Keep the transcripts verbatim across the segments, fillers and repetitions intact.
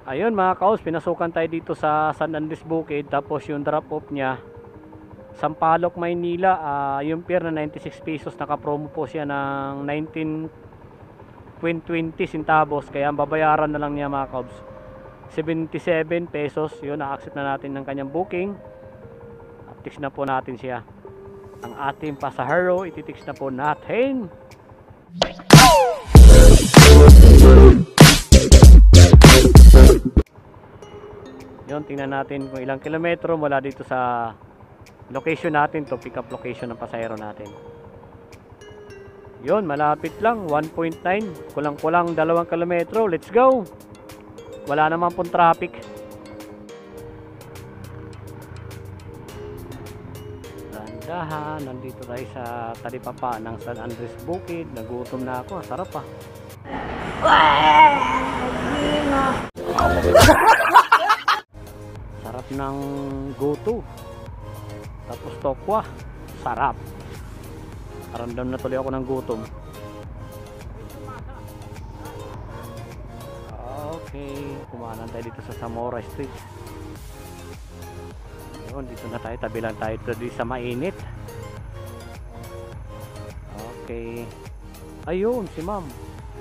Ayun mga kaos, pinasukan tayo dito sa San Andres Bukid. Tapos yung drop off niya Sampaloc, Maynila, uh, yung pier na ninety-six pesos, naka-promo po siya ng nineteen twenty centavos. Kaya ang babayaran na lang niya mga kaos seventy-seven pesos. Yun, na-accept na natin ng kanyang booking. Tix na po natin siya. Ang ating pasahero, ititix na po natin. Yun, tingnan natin kung ilang kilometro mula dito sa location natin to, pick up location ng pasahero natin. Yun, malapit lang, one point nine, kulang-kulang dalawang kilometro. Let's go. Wala naman pong traffic. Dahan, nandito tayo sa talipapa ng San Andres Bukid. Nagutom na ako, sarap pa. Sarap ng goto. Tapos tokwa, sarap. Paramdam na tuloy ako ng gutom. Okay, kumanan tayo dito sa Zamora Street. Yun, dito na tayo, tabi lang tayo dito sa mainit. Okay. Ayun, si ma'am.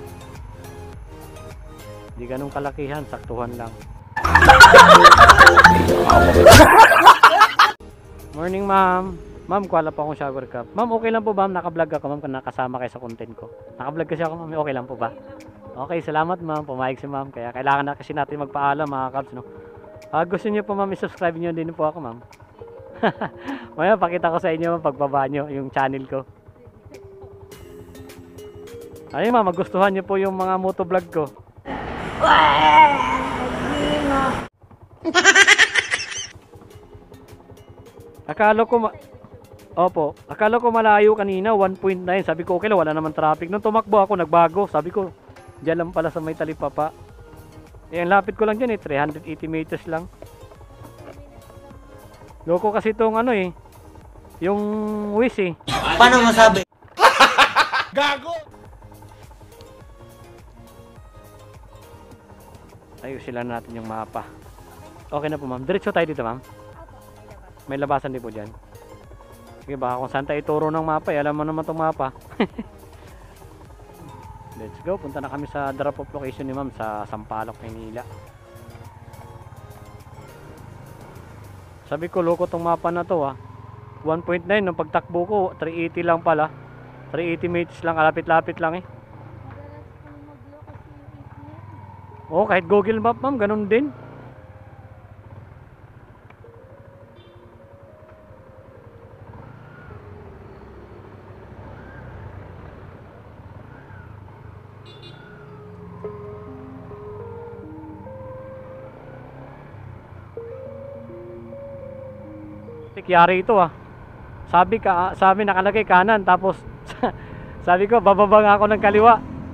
Hindi ganun kalakihan, saktuhan lang. Morning ma'am. Ma'am, kuwala pa akong shower cap. Ma'am, okay lang po ba? Naka-vlog ako ma'am, nakasama kayo sa content ko. Naka-vlog kasi ako ma'am, okay lang po ba? Okay, salamat ma'am, pumayag si ma'am. Kaya kailangan na kasi natin magpaalam mga kabs, no? Uh, gusto niyo po ma'am, i-subscribe niyo din po ako ma'am. Maya pakita ko sa inyo ma'am pagbaba nyo yung channel ko. Ayun ma'am, magustuhan niyo po yung mga motovlog ko. Akala ko ma Opo, akala ko malayo kanina, one point nine. Sabi ko okay lang, wala naman traffic. Nung tumakbo ako, nagbago. Sabi ko, diyan lang pala sa may talipapa. Eh, ang lapit ko lang dyan eh, three hundred eighty meters lang. Loko kasi itong ano eh, yung Wish eh. Paano masabi? Gago! Ayusin lang natin yung mapa. Okay na po ma'am, diretso tayo dito ma'am. May labasan din po dyan. Sige, baka kung saan tayo ituro ng mapa eh, alam mo naman itong mapa. Let's go, punta na kami sa drop off location ni ma'am sa Sampaloc, Maynila. Sabi ko, loko tong mapa na to ah. one point nine, nung pagtakbo ko, three eighty lang pala. three eighty meters lang, kalapit-lapit lang eh. Oo, kahit Google Map ma'am, ganun din. Yari ito ah. Sabi ka, sabi nakalagay kanan, tapos sabi ko bababa nga ako ng kaliwa.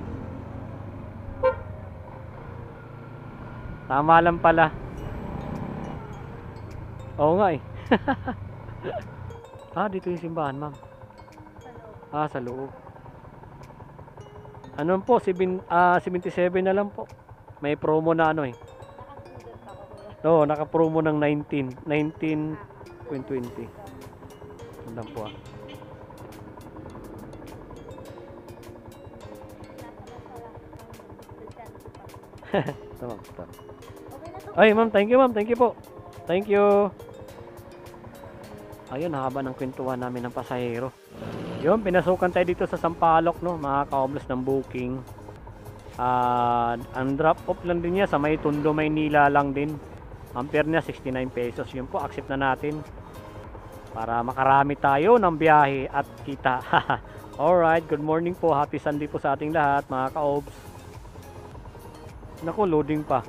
Tama lang pala. Oo nga eh. Ah, dito yung simbahan ma'am. Ah, sa loob. Ano po, ah, seventy-seven na lang po. May promo na ano eh. Oo, naka-promo ng nineteen twenty. Tandang po ah. Tamam, tamam. Ay ma'am, thank you ma'am, thank you po. Thank you. Ayun, haba ng kwentuhan namin ng pasahero. Yun, pinasukan tayo dito sa Sampaloc, no, mga ka-oblas ng booking. Uh, ang drop off lang din niya sa may Tondo, Maynila lang din. Ampere niya sixty-nine pesos. Yun po, accept na natin para makarami tayo ng biyahe at kita. Alright, good morning po, happy Sunday po sa ating lahat mga ka-obs. Naku, loading pa.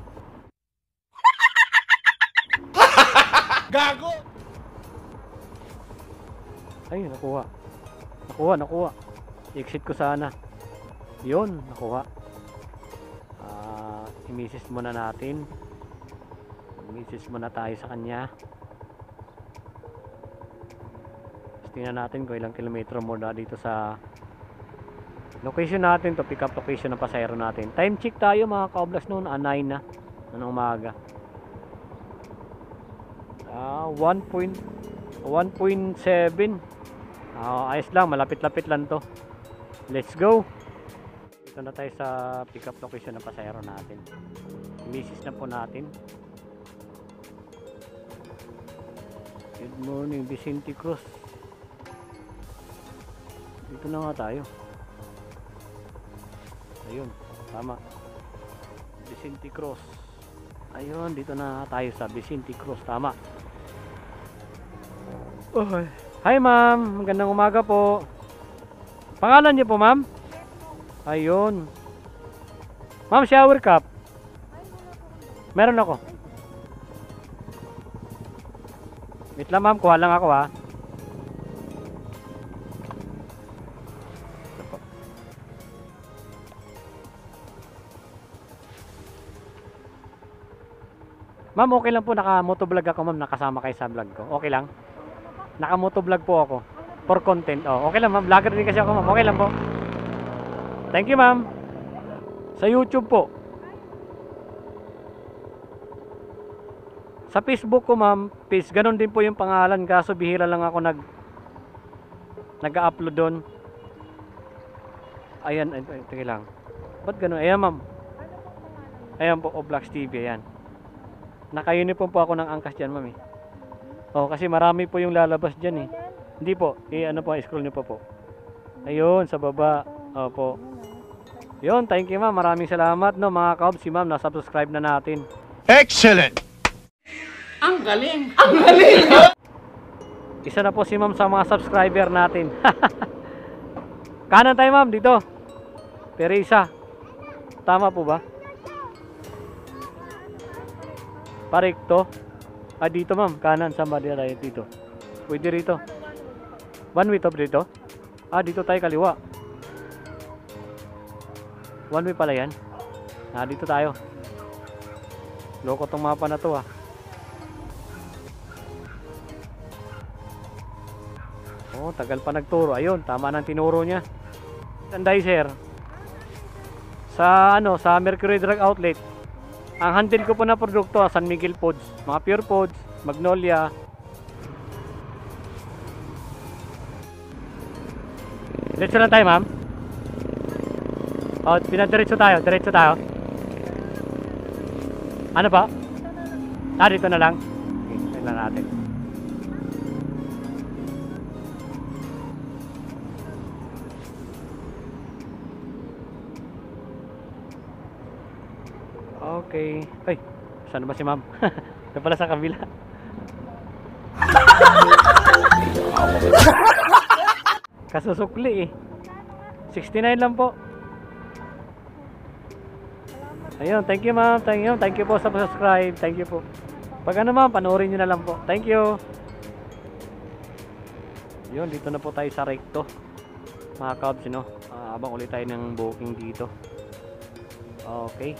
Gago! Ay, nakuha. Nakuha, nakuha. I-exit ko sana. Yun, nakuha. Uh, i-message muna natin. I-message muna tayo sa kanya. Tapos tingnan natin kung ilang kilometro muna dito sa location natin to, pick up location ng pasahero natin. Time check tayo mga ka-oblas noon, ah, nine na. Anong umaga? Ah, one point seven. Ah, ayos lang, malapit-lapit lang to. Let's go. Dito na tayo sa pick up location ng pasahero natin. Misis na po natin. Good morning, Vicente Cruz. Dito na nga tayo. Ayun, tama. Vicente Cruz. Ayun, dito na tayo sa Vicente Cruz, tama. Oh, hi ma'am, magandang umaga po. Pangalan niyo po ma'am? Ayun. Ma'am, shower cup. Meron ako. Wait lang ma'am, kuha lang ako ha. Ma'am, okay lang po, naka-motovlog ako ma'am, nakasama kayo sa vlog ko. Okay lang? Naka-motovlog po ako. For content. Oh, okay lang ma'am, vlogger din kasi ako ma'am. Okay lang po. Thank you ma'am. Sa YouTube po. Sa Facebook ko ma'am, peace, ganun din po yung pangalan, kaso bihira lang ako nag nag-upload doon. Ayan, ay, ay, tingin lang. Ba't ganun? Ayan ma'am. Ayan po, Oblax T V, ayan. Naka-uniform po ako ng angkas dyan ma'am eh. Oh, kasi marami po yung lalabas dyan eh. Hindi po, eh ano po, scroll nyo po po. Ayun, sa baba. Opo. Yun, thank you ma'am, maraming salamat no mga kaob. Si ma'am, na-subscribe na natin. Excellent! Ang galing! Ang galing! Isa na po si ma'am sa mga subscriber natin. Kanan tayo ma'am, dito. Teresa. Tama po ba? Parekto. Ah, dito ma'am, kanan, saan ba tayo dito? Pwede rito. One way to dito? Ah, dito tayo kaliwa. One way pala yan. Ah, dito tayo. Loko tong mapa na to ah. Oh, tagal pa nagturo. Ayun, tama nang tinuro niya. Tanday sir. Sa ano, sa Mercury Drug Outlet. Ang handle ko po na produkto, San Miguel Pods, mga Pure Pods, Magnolia. Diretso lang tayo, ma'am. Oh, pinadiretso tayo, diretso tayo. Ano pa? Ah, dito na lang. Okay, tingnan natin. Okay. Ay, saan ba si ma'am? Ito pala sa kabila. Kasusukli eh. sixty-nine lang po. Ayun, thank you ma'am. Thank you. Thank you po sa subscribe. Thank you po. Pag ano ma'am, panoorin nyo na lang po. Thank you. Yun, dito na po tayo sa recto. Mga kabs, no? Uh, abang ulit tayo ng booking dito. Okay.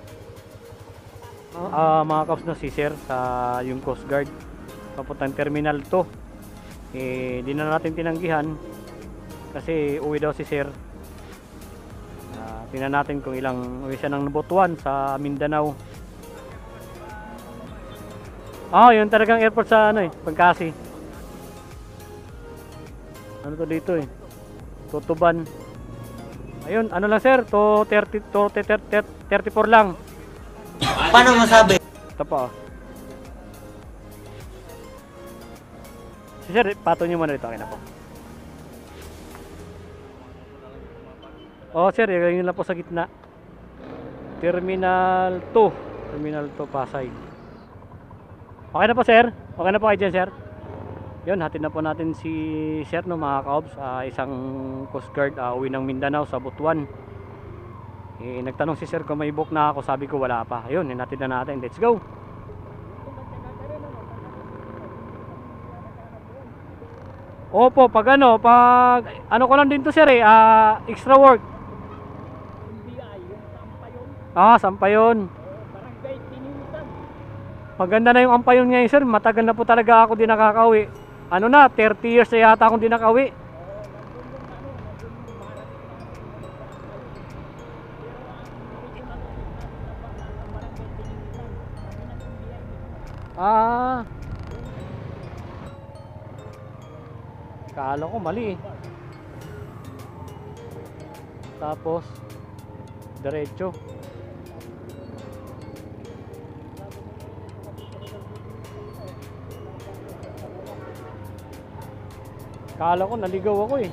Uh, mga kaps no, si sir sa yung Coast Guard papuntang Terminal two eh di na natin tinanggihan kasi uwi daw si sir. Uh, tingnan natin kung ilang uwi siya ng Butuan sa Mindanao. Ah, oh, yun talagang airport sa ano eh, Pagkasi. Ano to dito eh, Tutuban. Ayun, ano lang sir, to thirty to thirty-four lang. Paano masabi? Ito po. Si sir, pato nyo muna dito. Okay na po. Oh sir, yun lang po sa gitna. Terminal two. Terminal two, Pasay. Okay na po sir. Okay na po kayo dyan sir. Yun, hatid na po natin si sir no mga kaobs. Uh, isang Coast Guard uh, uwi ng Mindanao sa Butuan. Eh, nagtanong si sir kung may book na ako, sabi ko wala pa. Ayun, hinatid na natin. Let's go. Opo, pag ano, pag ano ko lang din to sir eh, uh, extra work. Ah, Sampayon. Maganda na yung Ampayon ngayon sir, matagal na po talaga ako din nakakauwi. Ano na, thirty years na yata akong din nakauwi. Ah. Kala ko mali eh. Tapos diretso. Kala ko naligaw ako eh.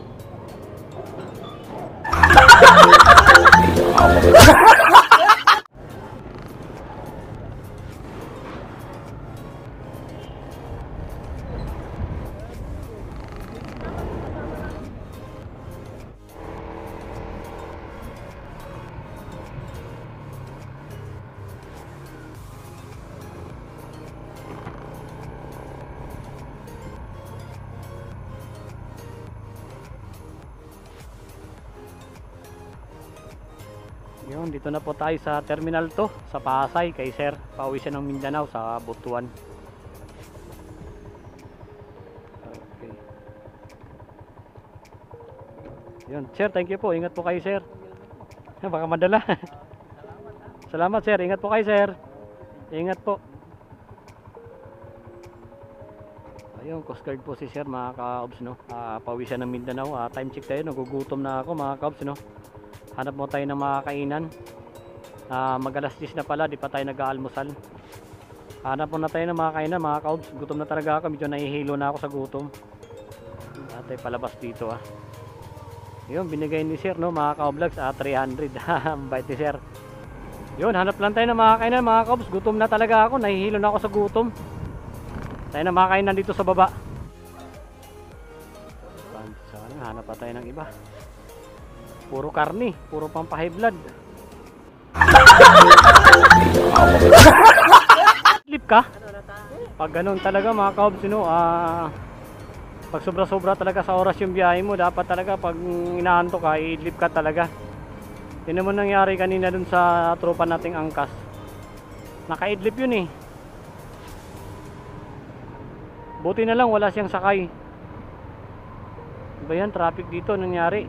Yun, dito na po tayo sa Terminal two sa Pasay kay Sir. Pauwi siya ng Mindanao sa Butuan. Okay. Yun, Sir, thank you po. Ingat po kayo, Sir. Baka madala. Salamat, Sir. Ingat po kayo, Sir. Ingat po. Ayun, Coast Guard po si Sir, mga ka-obs, no? Uh, pauwi siya ng Mindanao. Uh, time check tayo. Nagugutom na ako, mga ka-obs, no? Hanap mo tayo ng mga kainan. uh, Mag alas diyes na pala, di pa tayo nag-aalmusal. Hanap mo na tayo ng mga kainan, mga kaobs. Gutom na talaga ako, medyo nahihilo na ako sa gutom. At tayo palabas dito ah. Yun, binigay ni Sir, no, mga kaoblags, ah, three hundred. Bait ni Sir. Yun, hanap lang tayo ng mga kainan, mga kaobs. Gutom na talaga ako, nahihilo na ako sa gutom. Tayo ng mga kainan dito sa baba. Sana hanap pa tayo ng iba. Puro karni, puro pang high blood. Lip ka? Pag ganun talaga, mga kaobs, no, ah, pag sobra-sobra talaga sa oras yung biyahe mo, dapat talaga pag inaanto ka, i-idlip ka talaga. Yun naman nangyari kanina dun sa tropa nating angkas. Naka-idlip yun eh. Buti na lang wala siyang sakay. Diba yan, traffic dito nangyari.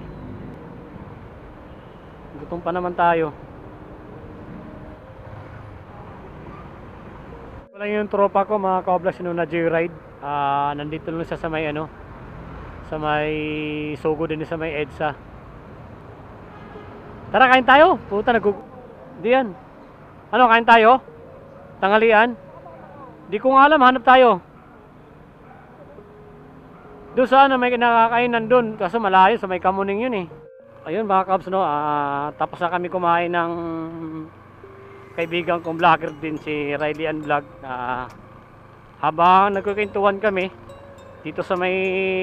Gutom pa naman tayo. Wala yung tropa ko, mga kaoblas, yung na-joyride. uh, Nandito lang siya sa may ano, sa may Sogo din, sa may EDSA. Tara, kain tayo. Puta, nagug... Di yan. Ano, kain tayo? Tanghalian? Di ko nga alam, hanap tayo. Doon sa ano, may nakakainan doon. Kaso malayo, sa may Kamuning yun eh. Ayun, mga kabs, no, uh, tapos na kami kumain ng kaibigan kong vlogger din, si Riley and Vlog. Uh, habang nagkukwentuhan kami dito sa may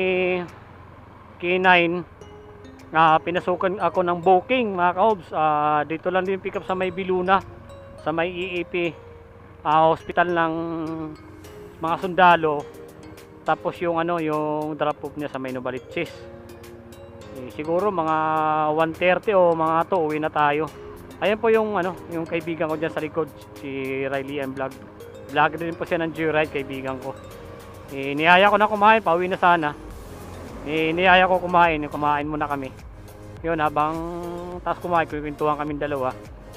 K nine, uh, pinasukan ako ng booking, mga kabs. Uh, dito lang din pick up sa may Biluna, sa may E A P uh, hospital ng mga sundalo. Tapos yung ano, yung drop off niya sa may Novaliches. Eh, siguro mga one thirty o mga two uwi na tayo. Ayan po yung ano, yung kaibigan ko diyan sa likod, si Riley and Vlog. Vlog din po siya ng joyride, kaibigan ko. Eh, niyaya ko na kumain, pauwi na sana. Eh, niyaya ko kumain, kumain muna kami. Yun, habang taas kumain, kukwentuhan kaming dalawa.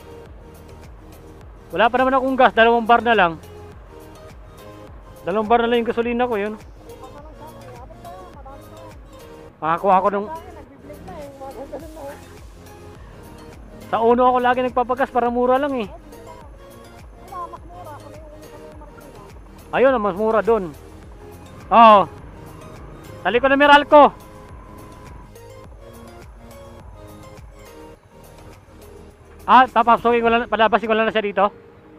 Wala pa naman akong gas, dalawang bar na lang. Dalawang bar na lang yung gasolina ko, yun. Makakuha ko nung... Sa uno ako lagi nagpapagas para mura lang eh. Ayun, mas mura doon. Oo. Tali ko na Meralco. Ah, papasukin ko lang, palabasin ko lang na siya dito.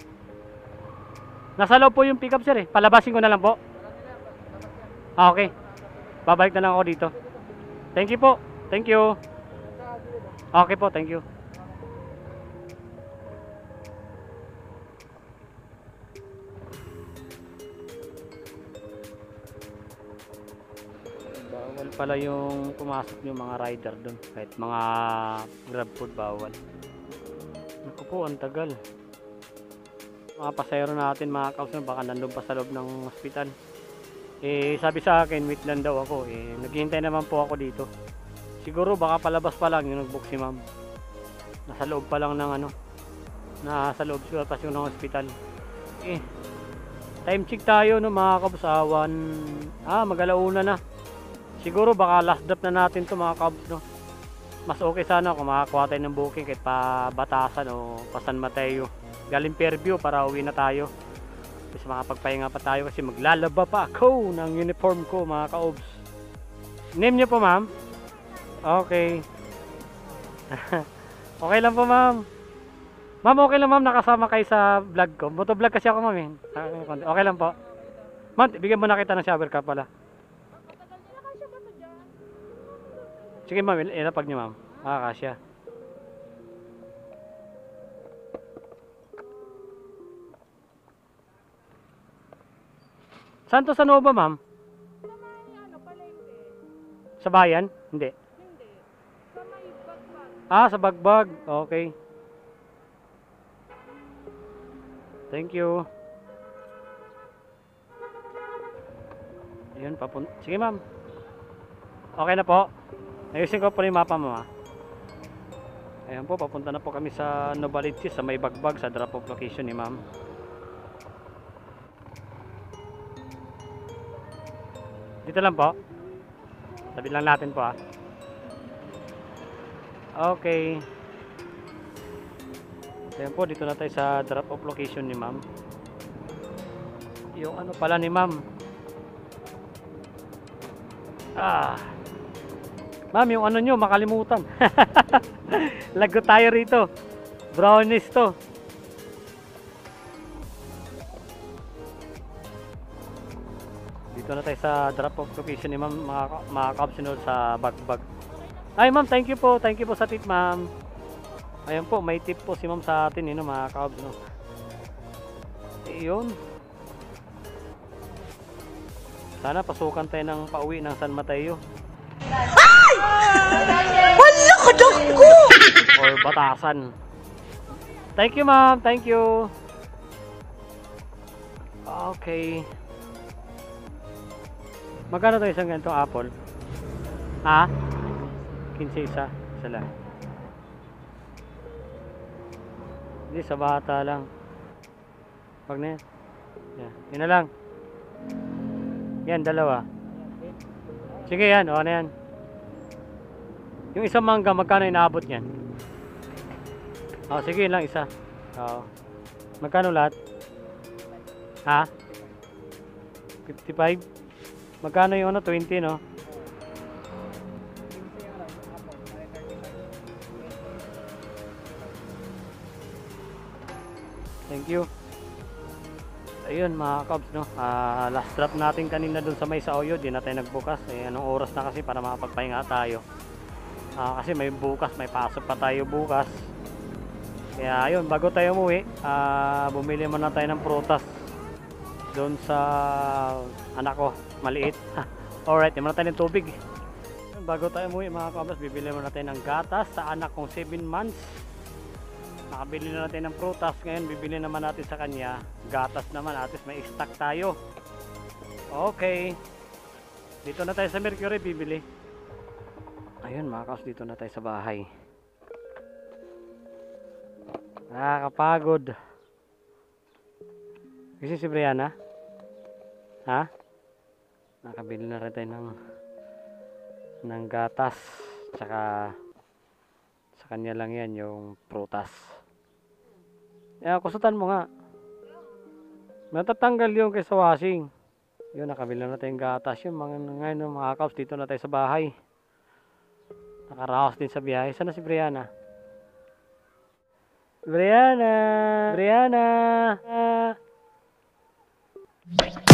Nasa loob po yung pickup sir eh. Palabasin ko na lang po. Ah, okay. Babalik na lang ako dito. Thank you po. Thank you. Okay po, thank you. Bawal pala yung pumasok yung mga rider doon. Kahit mga grab food bawal. Naku po, ang tagal. Mga pasayro natin, mga kausap, baka nandun pa sa loob ng hospital. Eh, sabi sa akin, wait lang daw ako. Eh, naghihintay naman po ako dito. Siguro baka palabas pa lang yung nag-book si ma'am. Nasa loob pa lang ng ano. Nasa loob siya, pas yung ng hospital. Eh, Time check tayo no mga kabs. Ah, one, ah mag-alauna na. Siguro baka last drop na natin to mga kabs no. Mas okay sana kung makakuha tayo ng booking kahit pa Batasan o pa San Mateo. Galing Fairview para uwi na tayo. Kasi makapagpahinga pa tayo kasi maglalaba pa ako ng uniform ko mga ka-obs. Name niyo po ma'am? Okay. Okay lang po ma'am. Ma'am okay lang ma'am, nakasama kayo sa vlog ko. Motovlog kasi ako ma'am eh. Okay lang po. Ma'am, bigyan mo na kita ng shower cap pala. Sige ma'am, ilapag niyo ma'am. Makakasya. Saan to sa Nova ma'am? Sa bayan? Hindi. Ah, sa Bagbag. Okay. Thank you. Ayun, papun... Sige ma'am. Okay na po. Ayusin ko po yung mapa mo ha. Ayan po, papunta na po kami sa Novaliches, sa may Bagbag, sa drop off location ni ma'am. Dito lang po. Tabi lang natin po ha. Okay. Ayan po, dito na tayo sa drop off location ni ma'am. Yung ano pala ni ma'am. Ah. Ma'am, yung ano nyo, makalimutan. Lago tayo rito. Brownies to. Dito na tayo sa drop off location ni ma'am, mga, mga kabsinol sa Bagbag. Ay ma'am, thank you po. Thank you po sa tip ma'am. Ayan po, may tip po si ma'am sa atin, yun, mga kabsinol. Iyon. Sana pasukan tayo ng pauwi ng San Mateo. Ay! Wala ka ko! Or Batasan. Thank you ma'am, thank you. Okay. Magkano tayo isang ganitong apple? Ha? quince isa. Isa lang. Hindi, sa bata lang. Wag na yan. Yan, yun na lang. Yan, dalawa. Sige yan, o na yan. Yung isang mangga, magkano inaabot niyan? O, sige yun lang isa. O. Magkano lahat? Ha? fifty-five? Magkano yung ano? twenty, no? Thank you. Ayun mga kabs, no? Uh, last drop natin kanina dun sa may Saoyo. Di na tayo nagbukas. Eh, anong oras na kasi para makapagpahinga tayo. Uh, kasi may bukas, may pasok pa tayo bukas. Kaya ayun, bago tayo umuwi, uh, bumili muna tayo ng prutas doon sa anak ko, maliit. Alright, muna tayo ng tubig. Bago tayo umuwi mga kabs, bibili muna tayo ng gatas sa anak kong seven months. Nakabili na natin ng prutas. Ngayon bibili naman natin sa kanya gatas naman, at least may stock tayo. Okay, dito na tayo sa Mercury bibili. Ayun mga kabs, dito na tayo sa bahay. Nakakapagod kasi si Brianna, ha? Nakabili na rin tayo ng ng gatas, tsaka sa kanya lang yan yung prutas. Eh, kusutan mo nga. Natatanggal yung kay sa washing. Yun, nakabili na tayong gatas. Yung mga ngayon mga kabs, dito na tayo sa bahay. Nakaraos din sa biyahe. Sana si Brianna? Brianna! Brianna!